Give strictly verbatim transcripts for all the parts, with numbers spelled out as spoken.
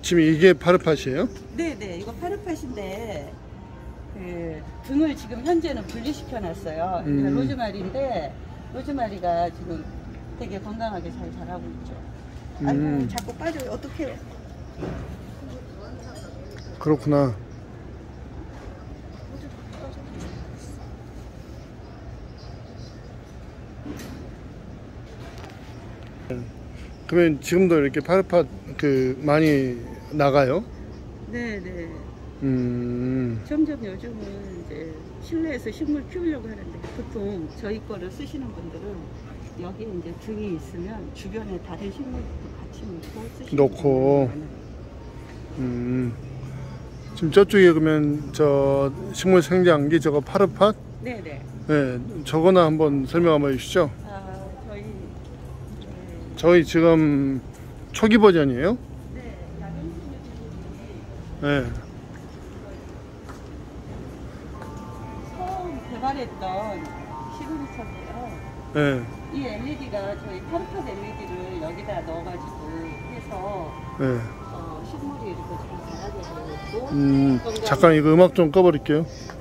지금 이게 파르팟이에요? 네네, 이거 파르팟인데 그 등을 지금 현재는 분리시켜 놨어요. 음. 그러니까 로즈마리인데 로즈마리가 지금 되게 건강하게 잘 자라고 있죠. 음. 아이고 자꾸 빠져요. 어떡해요. 그렇구나. 그러면 지금도 이렇게 파르팟 그 많이 나가요? 네네. 음. 점점 요즘은 이제 실내에서 식물 키우려고 하는데 보통 저희 거를 쓰시는 분들은 여기 이제 등이 있으면 주변에 다른 식물도 같이 놓고 쓰시는 놓고. 음. 지금 저쪽에 그러면 저 식물 생장기 저거 파르팟? 네네. 네, 저거나 한번 설명 한번 해주시죠. 아 저희 네. 저희 지금 초기 버전이에요? 네, 야경수님이 네. 처음 개발했던 시그니처인데요. 네. 이 엘이디가 저희 파르팟 엘이디를 여기다 넣어가지고 해서 네. 어, 식물이 이렇게 잘 자라게 되고 음, 잠깐 이거 음악 좀 꺼버릴게요.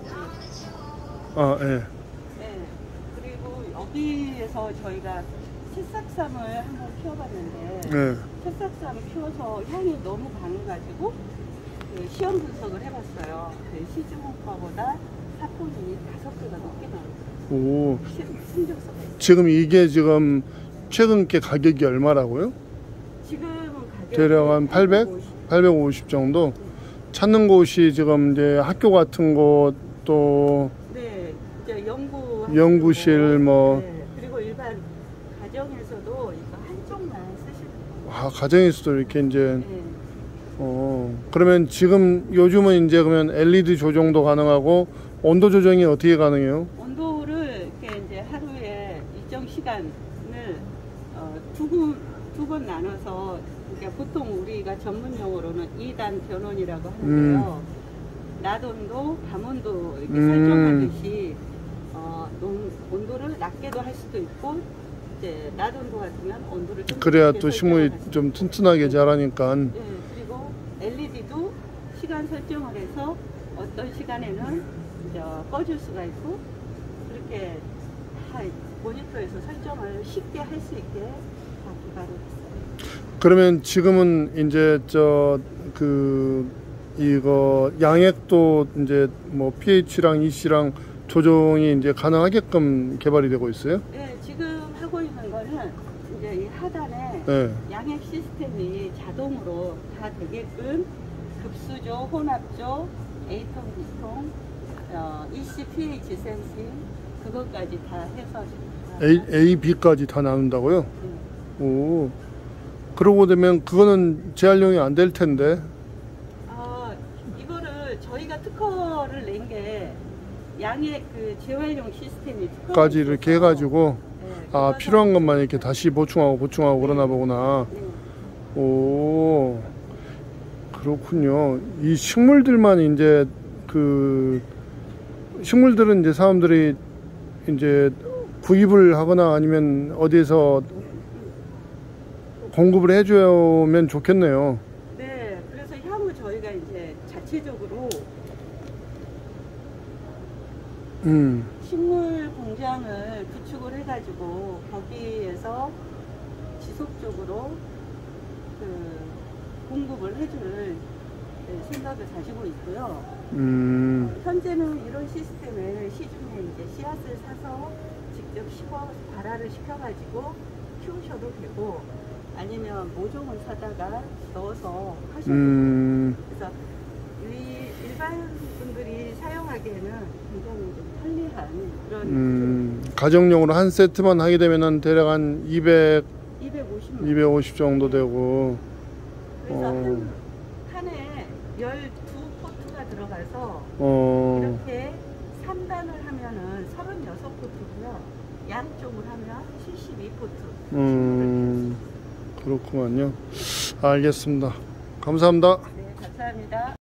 아, 예. 네. 그리고 여기에서 저희가 새싹삼을 한번 키워봤는데 네. 새싹삼 키워서 향이 너무 강해가지고 그 시험 분석을 해봤어요. 그 시즈모과보다 사포닌이 다섯 배가 높게 나왔어요. 오. 승적서가 있어요. 지금 이게 지금 최근 게 가격이 얼마라고요? 지금은 가격이 대략 한 팔백? 팔백오십 정도? 찾는 곳이 지금 이제 학교 같은 곳 또 네, 이제 연구 연구실 뭐 네, 그리고 일반 가정에서도 이거 한쪽만 쓰시는 거예요. 아, 가정에서도 이렇게 이제 네. 어 그러면 지금 요즘은 이제 그러면 엘이디 조정도 가능하고 온도 조정이 어떻게 가능해요? 온도를 이렇게 이제 하루에 일정 시간을 어, 두, 두 번 나눠서 그러니까 보통 우리가 전문 용어로는 이 단 변온이라고 하는데요. 음. 낮 온도, 밤 온도 이렇게 음. 설정하듯이 어, 농, 온도를 낮게도 할 수도 있고 이제 낮 온도 같으면 온도를 좀 그래야 또 식물이 좀 튼튼하게 자라니까. 네, 그리고 엘이디도 시간 설정을 해서 어떤 시간에는 이제 꺼줄 수가 있고 그렇게 다 모니터에서 설정을 쉽게 할 수 있게 다 개발을 했어요. 그러면 지금은 이제 저 그 이거 양액도 이제 뭐 피에이치랑 이씨랑 조정이 이제 가능하게끔 개발이 되고 있어요? 네, 지금 하고 있는 거는 이제 이 하단에 네. 양액 시스템이 자동으로 다 되게끔 급수조, 혼합조, A통, B통, 어, 이씨, 피에이치 센싱 그것까지 다 해서 A, A, B까지 다 나눈다고요? 네. 오. 그러고 되면 그거는 재활용이 안 될 텐데. 아, 이거를 저희가 특허를 낸 게 양액 그 재활용 시스템이 까지 이렇게 해가지고 네, 아 필요한 것만 이렇게 다시 보충하고 보충하고 네. 그러나 보구나. 네. 오, 그렇군요. 이 식물들만 이제 그 식물들은 이제 사람들이 이제 구입을 하거나 아니면 어디에서 공급을 해주면 좋겠네요. 네, 그래서 향후 저희가 이제 자체적으로 음. 식물 공장을 구축을 해가지고 거기에서 지속적으로 그 공급을 해줄 생각을 가지고 있고요. 음. 어, 현재는 이런 시스템을 시중에 이제 씨앗을 사서 직접 심어 발화를 시켜가지고 키우셔도 되고 아니면 모종을 사다가 넣어서 하셔도 음. 되고 그래서 이 일반 분들이 사용하기에는 굉장히 좀 편리한 그런 음. 가정용으로 한 세트만 하게 되면은 대략 한 이백, 이백오십만 이백오십 정도 되고. 그래서 어. 한, 한 해 열두 포트가 들어가서 어. 이렇게 삼 단을 하면은 서른여섯 포트고요. 양쪽을 하면 칠십이 포트. 음. 그렇구만요. 알겠습니다. 감사합니다. 네, 감사합니다.